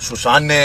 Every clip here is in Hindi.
सुशांत ने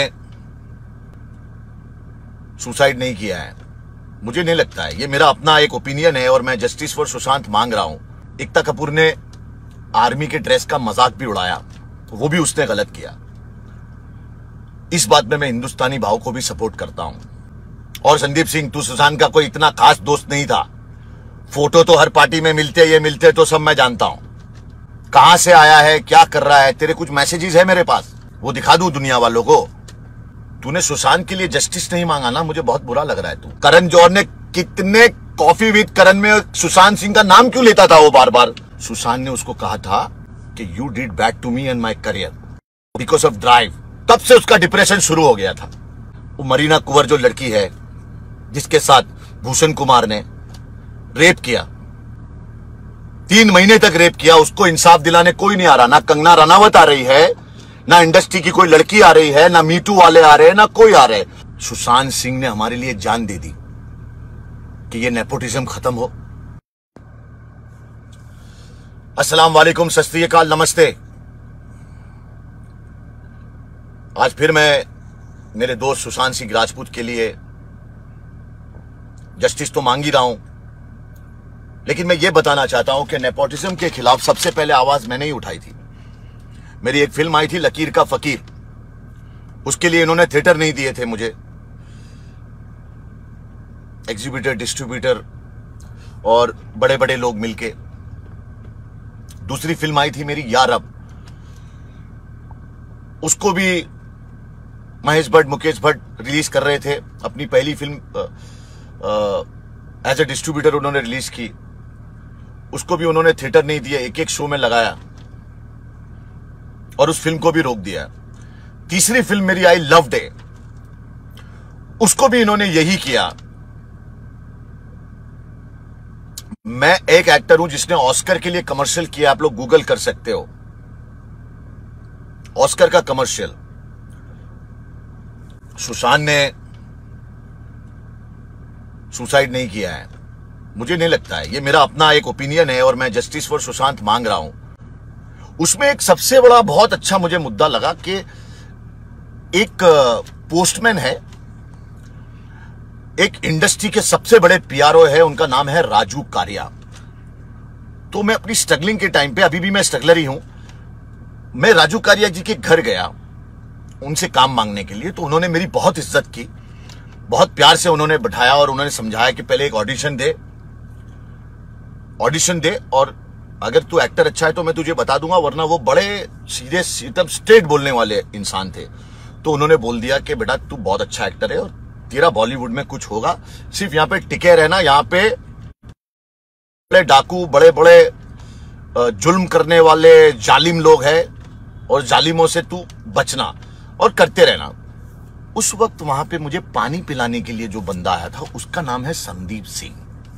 सुसाइड नहीं किया है, मुझे नहीं लगता है। ये मेरा अपना एक ओपिनियन है और मैं जस्टिस फॉर सुशांत मांग रहा हूं। एकता कपूर ने आर्मी के ड्रेस का मजाक भी उड़ाया, वो भी उसने गलत किया। इस बात में मैं हिंदुस्तानी भाव को भी सपोर्ट करता हूं। और संदीप सिंह, तू सुशांत का कोई इतना खास दोस्त नहीं था। फोटो तो हर पार्टी में मिलते, ये मिलते तो सब मैं जानता हूं। कहां से आया है, क्या कर रहा है, तेरे कुछ मैसेजेस है मेरे पास, वो दिखा दूं दुनिया वालों को। तूने सुशांत के लिए जस्टिस नहीं मांगा ना, मुझे बहुत बुरा लग रहा है। तू करण जौहर ने कितने कॉफी विद करण में सुशांत सिंह का नाम क्यों लेता था वो बार बार? सुशांत ने उसको कहा था कि you did bad to me and my career because of drive. तब से उसका डिप्रेशन शुरू हो गया था। वो मरीना कुंवर जो लड़की है जिसके साथ भूषण कुमार ने रेप किया, 3 महीने तक रेप किया, उसको इंसाफ दिलाने कोई नहीं आ रहा। ना कंगना रनावत आ रही है, ना इंडस्ट्री की कोई लड़की आ रही है, ना मीटू वाले आ रहे हैं, ना कोई आ रहे। सुशांत सिंह ने हमारे लिए जान दे दी कि ये नेपोटिज्म खत्म हो। अस्सलाम वालेकुम, सत श्री अकाल, नमस्ते। आज फिर मैं मेरे दोस्त सुशांत सिंह राजपूत के लिए जस्टिस तो मांग ही रहा हूं, लेकिन मैं ये बताना चाहता हूं कि नेपोटिज्म के खिलाफ सबसे पहले आवाज मैंने ही उठाई थी। मेरी एक फिल्म आई थी लकीर का फकीर, उसके लिए इन्होंने थिएटर नहीं दिए थे मुझे। एग्जीबिटर, डिस्ट्रीब्यूटर और बड़े बड़े लोग मिलके। दूसरी फिल्म आई थी मेरी यार अब, उसको भी महेश भट्ट, मुकेश भट्ट रिलीज कर रहे थे। अपनी पहली फिल्म एज ए डिस्ट्रीब्यूटर उन्होंने रिलीज की, उसको भी उन्होंने थिएटर नहीं दिया, एक एक शो में लगाया और उस फिल्म को भी रोक दिया। तीसरी फिल्म मेरी आई लव डे, उसको भी इन्होंने यही किया। मैं एक एक्टर हूं जिसने ऑस्कर के लिए कमर्शियल किया, आप लोग गूगल कर सकते हो, ऑस्कर का कमर्शियल। सुशांत ने सुसाइड नहीं किया है, मुझे नहीं लगता है। ये मेरा अपना एक ओपिनियन है और मैं जस्टिस फॉर सुशांत मांग रहा हूं। उसमें एक सबसे बड़ा बहुत अच्छा मुझे मुद्दा लगा कि एक पोस्टमैन है, एक इंडस्ट्री के सबसे बड़े पीआरओ है, उनका नाम है राजू कारिया। तो मैं अपनी स्ट्रगलिंग के टाइम पे, अभी भी मैं स्ट्रगलर ही हूं, मैं राजू कारिया जी के घर गया उनसे काम मांगने के लिए। तो उन्होंने मेरी बहुत इज्जत की, बहुत प्यार से उन्होंने बैठाया और उन्होंने समझाया कि पहले एक ऑडिशन दे और अगर तू एक्टर अच्छा है तो मैं तुझे बता दूंगा, वरना वो बड़े सीधे एकदम स्ट्रेट बोलने वाले इंसान थे। तो उन्होंने बोल दिया कि बेटा तू बहुत अच्छा एक्टर है और तेरा बॉलीवुड में कुछ होगा, सिर्फ यहाँ पे टिके रहना, यहाँ पे बड़े डाकू, बड़े बड़े जुल्म करने वाले जालिम लोग हैं और जालिमों से तू बचना और करते रहना। उस वक्त वहां पे मुझे पानी पिलाने के लिए जो बंदा आया था उसका नाम है संदीप सिंह।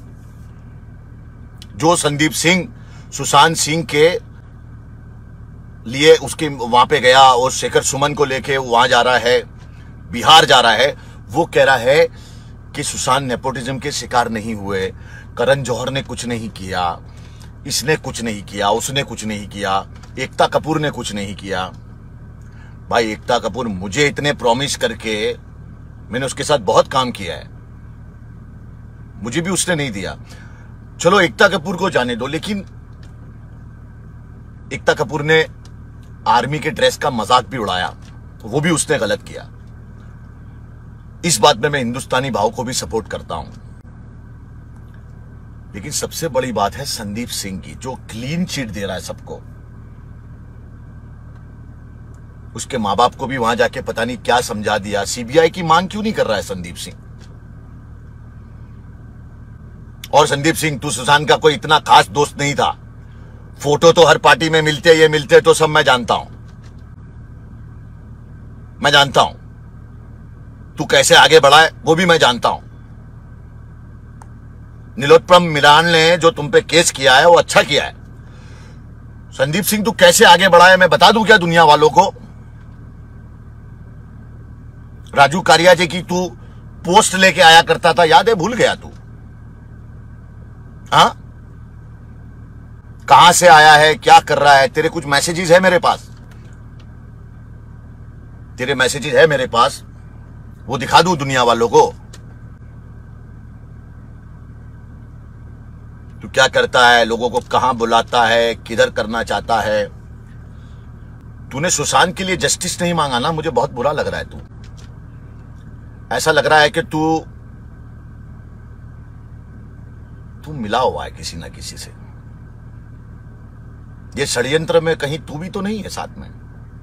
जो संदीप सिंह सुशांत सिंह के लिए उसके वहां पे गया और शेखर सुमन को लेके वहां जा रहा है, बिहार जा रहा है, वो कह रहा है कि सुशांत नेपोटिज्म के शिकार नहीं हुए, करण जौहर ने कुछ नहीं किया, इसने कुछ नहीं किया, उसने कुछ नहीं किया, एकता कपूर ने कुछ नहीं किया। भाई एकता कपूर मुझे इतने प्रॉमिस करके, मैंने उसके साथ बहुत काम किया है, मुझे भी उसने नहीं दिया। चलो एकता कपूर को जाने दो, लेकिन एकता कपूर ने आर्मी के ड्रेस का मजाक भी उड़ाया, वो भी उसने गलत किया। इस बात में मैं हिंदुस्तानी भाव को भी सपोर्ट करता हूं। लेकिन सबसे बड़ी बात है संदीप सिंह की, जो क्लीन चिट दे रहा है सबको। उसके मां बाप को भी वहां जाके पता नहीं क्या समझा दिया। सीबीआई की मांग क्यों नहीं कर रहा है संदीप सिंह? और संदीप सिंह, तू सुशांत का कोई इतना खास दोस्त नहीं था। फोटो तो हर पार्टी में मिलते, ये मिलते तो सब मैं जानता हूं, मैं जानता हूं। तू कैसे आगे बढ़ा है वो भी मैं जानता हूं। नीलोत्पम मिरान ने जो तुम पे केस किया है वो अच्छा किया है। संदीप सिंह, तू कैसे आगे बढ़ा है मैं बता दूं क्या दुनिया वालों को? राजू कारिया जी की तू पोस्ट लेके आया करता था, याद है? भूल गया तू? हाँ, कहां से आया है, क्या कर रहा है, तेरे कुछ मैसेजेस है मेरे पास। तेरे मैसेजेस है मेरे पास, वो दिखा दूं दुनिया वालों को। तू क्या करता है, लोगों को कहां बुलाता है, किधर करना चाहता है। तूने सुशांत के लिए जस्टिस नहीं मांगा ना, मुझे बहुत बुरा लग रहा है। तू ऐसा लग रहा है कि तू मिला हुआ है किसी ना किसी से। ये षड्यंत्र में कहीं तू भी तो नहीं है साथ में।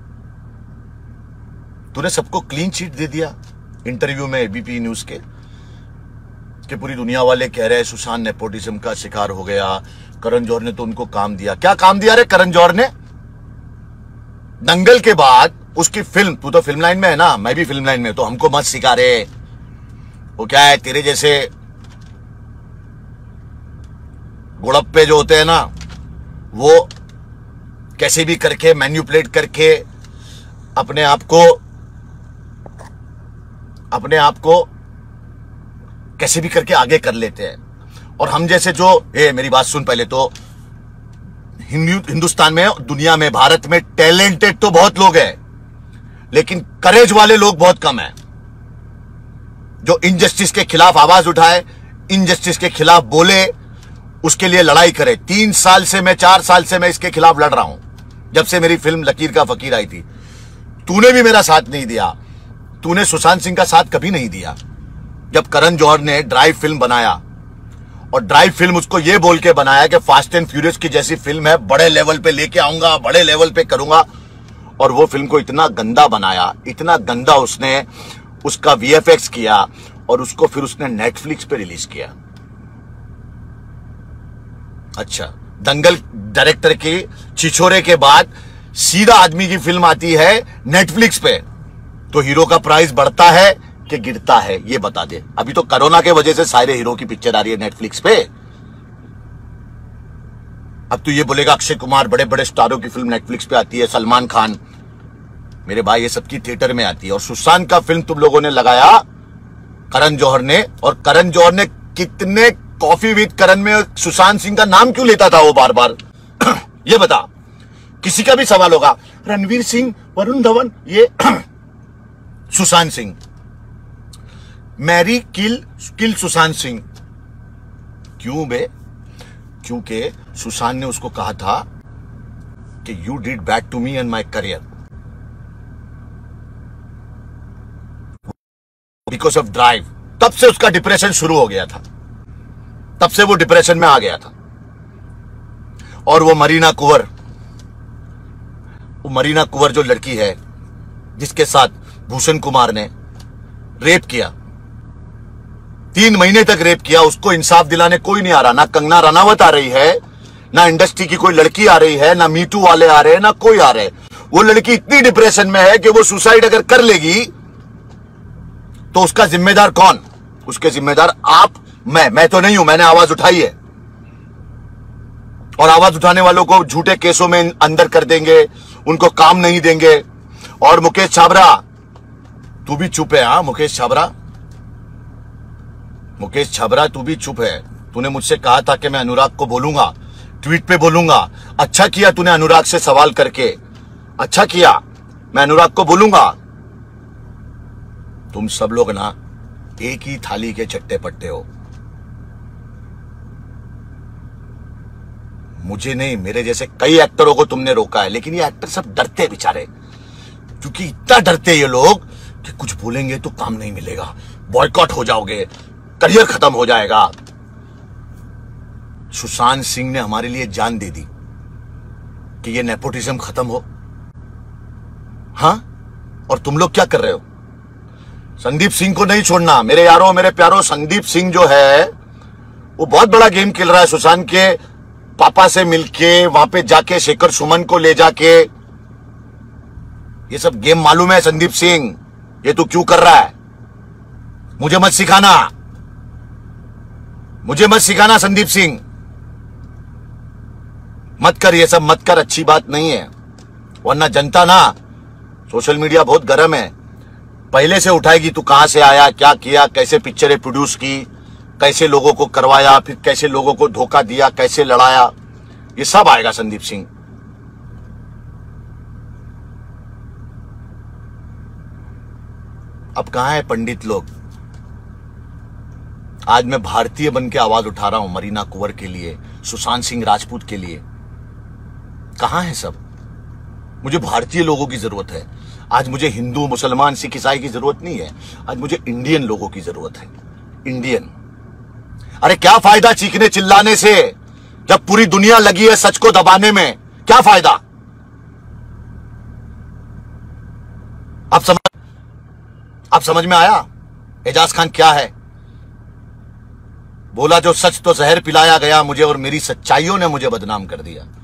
तूने सबको क्लीन चिट दे दिया इंटरव्यू में एबीपी न्यूज के, कि पूरी दुनिया वाले कह रहे हैं सुशांत नेपोटिज्म का शिकार हो गया, करण जौहर ने तो उनको काम दिया। क्या काम दिया रे करण जौहर ने? दंगल के बाद उसकी फिल्म, तू तो फिल्म लाइन में है ना, मैं भी फिल्म लाइन में, तो हमको मत सिखा रे। वो क्या है, तेरे जैसे गुड़प्पे जो होते हैं ना, वो कैसे भी करके मैन्युपुलेट करके अपने आप को कैसे भी करके आगे कर लेते हैं। और हम जैसे जो, मेरी बात सुन पहले तो, हिंदुस्तान में, दुनिया में, भारत में टैलेंटेड तो बहुत लोग हैं, लेकिन करेज वाले लोग बहुत कम हैं, जो इनजस्टिस के खिलाफ आवाज उठाए, इनजस्टिस के खिलाफ बोले, उसके लिए लड़ाई करे। 3 साल से मैं, 4 साल से मैं इसके खिलाफ लड़ रहा हूं, जब से मेरी फिल्म लकीर का फकीर आई थी। तूने भी मेरा साथ नहीं दिया, तूने सुशांत सिंह का साथ कभी नहीं दिया। जब करण जौहर ने ड्राइव फिल्म बनाया, और ड्राइव फिल्म उसको ये बोल के बनाया कि फास्ट एंड फ्यूरियस की जैसी फिल्म है, बड़े लेवल पे लेके आऊंगा, बड़े लेवल पे करूंगा, और वो फिल्म को इतना गंदा बनाया, इतना गंदा उसने उसका वीएफएक्स किया, और उसको फिर उसने नेटफ्लिक्स पे रिलीज किया। अच्छा, दंगल डायरेक्टर की छिछोरे के बाद सीधा आदमी की फिल्म आती है नेटफ्लिक्स पे, तो हीरो का प्राइस बढ़ता है कि गिरता है, ये बता दे। अभी तो कोरोना के वजह से सारे हीरो की पिक्चर आ रही है नेटफ्लिक्स पे। अब तू ये बोलेगा अक्षय कुमार, बड़े बड़े स्टारों की फिल्म नेटफ्लिक्स पे आती है, सलमान खान, मेरे भाई ये सबकी थिएटर में आती है। और सुशांत का फिल्म तुम लोगों ने लगाया करण जौहर ने, और करण जौहर ने कितने कॉफी विद करण में सुशांत सिंह का नाम क्यों लेता था वो बार बार? ये बता, किसी का भी सवाल होगा, रणवीर सिंह, वरुण धवन, ये सुशांत सिंह, मैरी किल सुशांत सिंह। क्यों बे? क्योंकि सुशांत ने उसको कहा था कि you did bad to me and my career, because of drive. तब से उसका डिप्रेशन शुरू हो गया था, तब से वो डिप्रेशन में आ गया था। और वो मरीना कुंवर जो लड़की है, जिसके साथ भूषण कुमार ने रेप किया, 3 महीने तक रेप किया, उसको इंसाफ दिलाने कोई नहीं आ रहा। ना कंगना रनावत आ रही है, ना इंडस्ट्री की कोई लड़की आ रही है, ना मीटू वाले आ रहे हैं, ना कोई आ रहे। वो लड़की इतनी डिप्रेशन में है कि वो सुसाइड अगर कर लेगी तो उसका जिम्मेदार कौन? उसके जिम्मेदार आप, मैं तो नहीं हूं, मैंने आवाज उठाई है। और आवाज उठाने वालों को झूठे केसों में अंदर कर देंगे, उनको काम नहीं देंगे। और मुकेश छाबरा, तू भी चुप है। हाँ, मुकेश छाबरा तू भी चुप है। तूने मुझसे कहा था कि मैं अनुराग को बोलूंगा, ट्वीट पे बोलूंगा। अच्छा किया तूने अनुराग से सवाल करके, अच्छा किया, मैं अनुराग को बोलूंगा। तुम सब लोग ना एक ही थाली के चट्टे पट्टे हो। मुझे नहीं, मेरे जैसे कई एक्टरों को तुमने रोका है, लेकिन ये एक्टर सब डरते बेचारे, क्योंकि इतना डरते ये लोग कि कुछ बोलेंगे तो काम नहीं मिलेगा, बॉयकॉट हो जाओगे, करियर खत्म हो जाएगा। सुशांत सिंह ने हमारे लिए जान दे दी कि ये नेपोटिज्म खत्म हो। हां, और तुम लोग क्या कर रहे हो? संदीप सिंह को नहीं छोड़ना मेरे यारों, मेरे प्यारों। संदीप सिंह जो है वो बहुत बड़ा गेम खेल रहा है, सुशांत के पापा से मिलके, वहां पे जाके शेखर सुमन को ले जाके। ये सब गेम मालूम है संदीप सिंह, ये तू क्यों कर रहा है? मुझे मत सिखाना संदीप सिंह, मत कर, ये सब मत कर, अच्छी बात नहीं है। वरना जनता ना, सोशल मीडिया बहुत गर्म है, पहले से उठाएगी तू कहां से आया, क्या किया, कैसे पिक्चरें प्रोड्यूस की, कैसे लोगों को करवाया, फिर कैसे लोगों को धोखा दिया, कैसे लड़ाया, ये सब आएगा संदीप सिंह। अब कहां है पंडित लोग? आज मैं भारतीय बन के आवाज उठा रहा हूं मरीना कुंवर के लिए, सुशांत सिंह राजपूत के लिए। कहां है सब? मुझे भारतीय लोगों की जरूरत है। आज मुझे हिंदू, मुसलमान, सिख, ईसाई की जरूरत नहीं है। आज मुझे इंडियन लोगों की जरूरत है। इंडियन। अरे क्या फायदा चीखने चिल्लाने से जब पूरी दुनिया लगी है सच को दबाने में? क्या फायदा? अब समझ में आया एजाज खान क्या है? बोला जो सच तो जहर पिलाया गया मुझे, और मेरी सच्चाइयों ने मुझे बदनाम कर दिया।